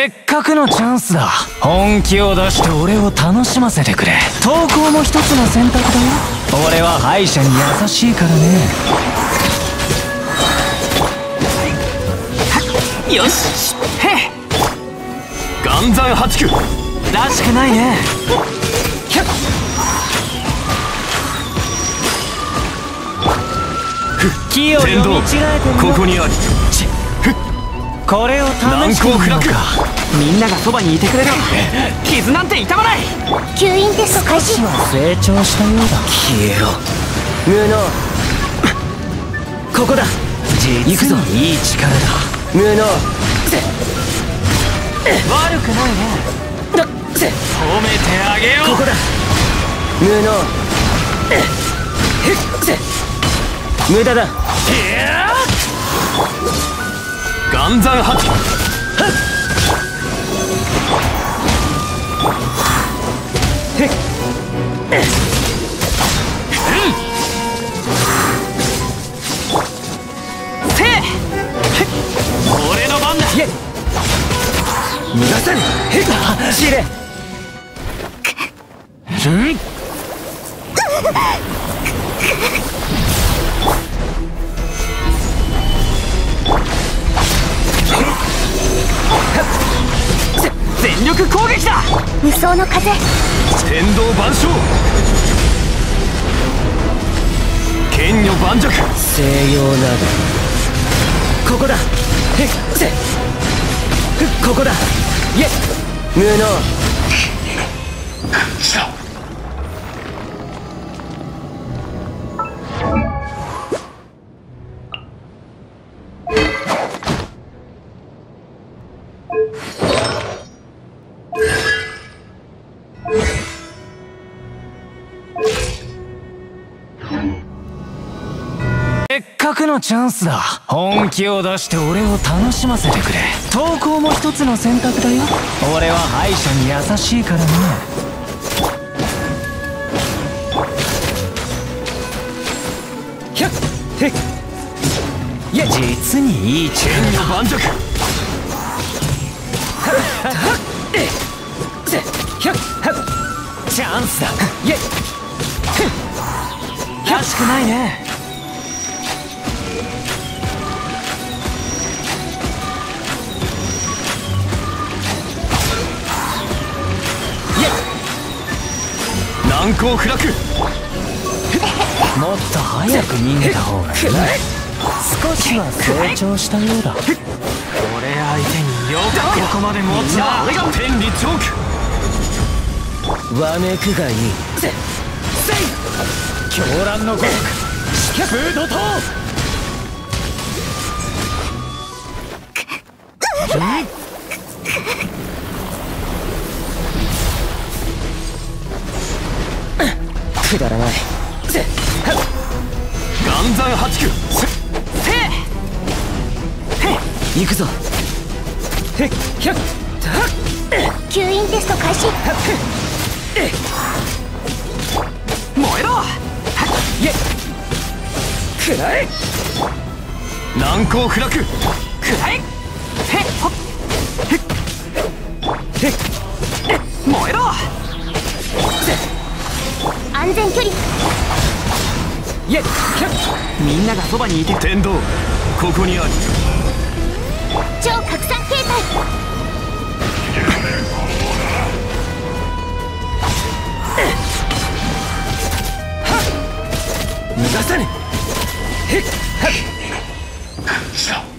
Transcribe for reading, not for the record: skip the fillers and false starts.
せっかくのチャンスだ。本気を出して俺を楽しませてくれ。投稿も一つの選択だよ。俺は敗者に優しいからね。 よし、へっ岩山八九らしくないね。木を読み違えてる。 ここにあり。 これを試してみようか。 みんながそばにいてくれる。傷なんて痛まない。 吸引テスト開始。 成長したようだ。 消えろ無能。ここだ。行くぞ。いい力だ。無能。悪くないね。 褒めてあげよう。 ここだ。無能。無駄だ。 岩山八九俺の番だ。 逃がさぬ。知れ。 全力攻撃だ。 無双の風。 天道万象剣女盤石。 西洋など。ここだ。ここだ。無能。せっかくのチャンスだ。本気を出して俺を楽しませてくれ。投稿も一つの選択だよ。俺は敗者に優しいからね。実にいいチ剣女盤石。 チャンスだ。らしくないね。 難攻不落。 もっと早く逃げた方がいい。少しは成長したようだ。 俺相手によくここまで持つな。俺が天理チョーク。 わめくがいい。狂乱の極疾風怒涛。くだらない。 岩山八九行くぞ。 吸引テスト開始。 燃えろ。 くらえ。 難攻不落。くらえ。燃えろ。 安全距離。 みんながそばにいて。天道ここにあり。 超拡散形態。 逃がさぬ。